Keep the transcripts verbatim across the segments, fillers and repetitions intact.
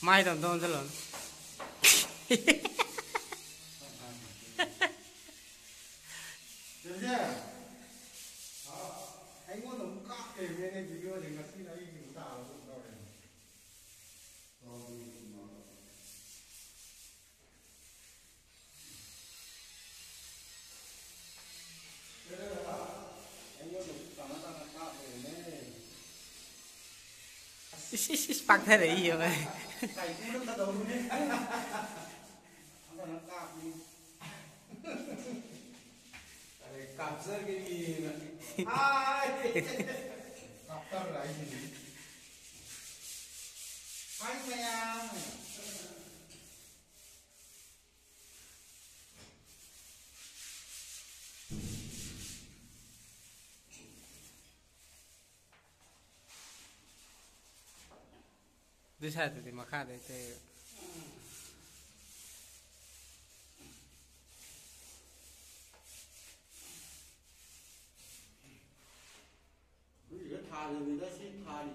mai tầm tôm rất lớn. Anh có tấm cát kể về đây thì đưa thì ngắt khi đấy chúng ta là cũng đâu này. Bạc thế đấy nhiều rồi. Thầy cũng rất là đầu luôn đấy. Nó còn nó cạp đi. Cạp rơi cái gì nữa. Ai? Cạp tao là cái gì? Anh mày à? Đi xa thì mà khác đấy thì Người ta thà rồi người ta xin thà.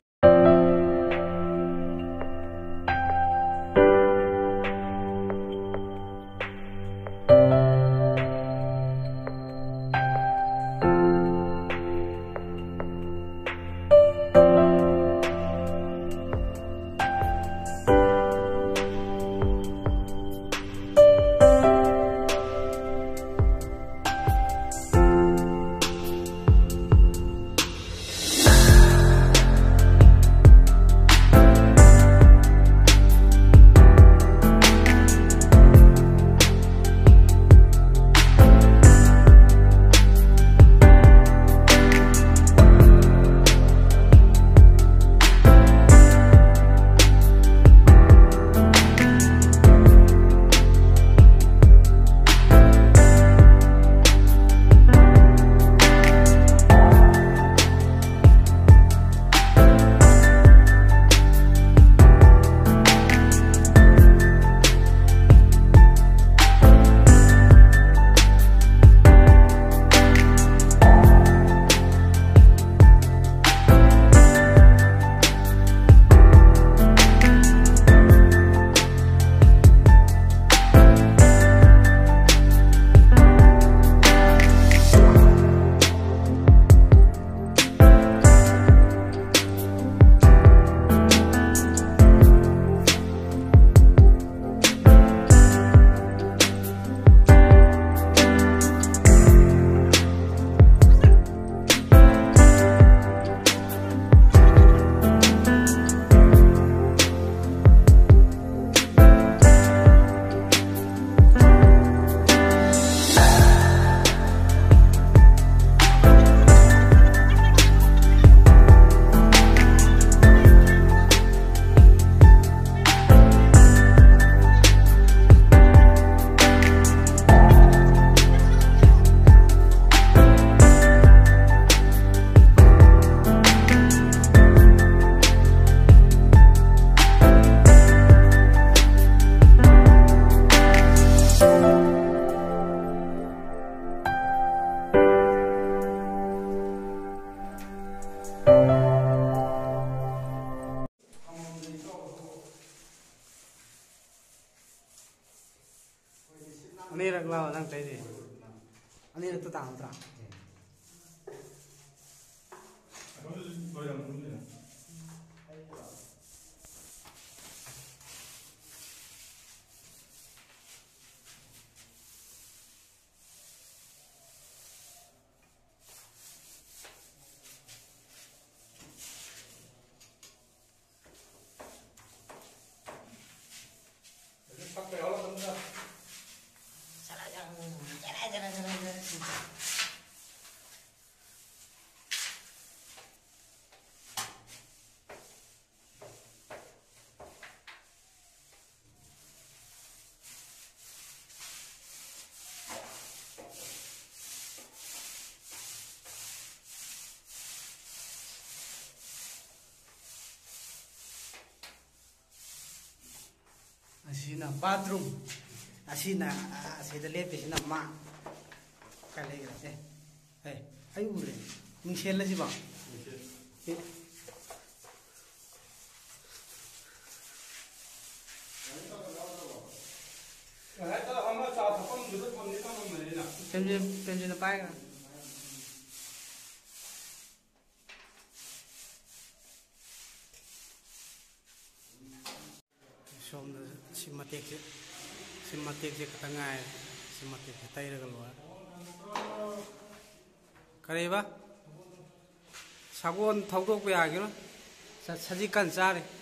Ini rak lawa nang tadi. Ini rak tu tang tang. Asina bathroom. Asina asida lepe sina ma. Kale eh eh ayu ure. Ningsel la jiba. ꯍꯦꯛꯇ ꯑꯃ ꯆꯥ ꯊꯛꯐꯝꯗꯨꯗ ꯊꯝꯗꯤ ꯊꯝꯃꯝꯕꯅꯤꯅ ꯄꯦꯟꯁꯤꯜ ꯄꯦꯟꯁꯤꯜꯅ ꯄꯥꯏꯒ ꯁꯣꯝꯗ ꯁꯤ ꯃꯇꯦꯛꯁꯦ ꯁꯤ ꯃꯇꯦꯛꯁꯦ ꯈꯛꯇ ꯉꯥꯏꯔꯦ ꯁꯤ ꯃꯇꯦꯛꯁꯦ ꯇꯩꯔꯒ ꯂꯣꯏꯔꯦ ꯀꯔꯤꯕ ꯁꯒꯣꯜ ꯊꯧꯗꯣꯛꯄ ꯌꯥꯒꯤꯔꯣꯏ ꯁꯖꯤꯛ ꯀꯟꯅ ꯆꯥꯔꯤ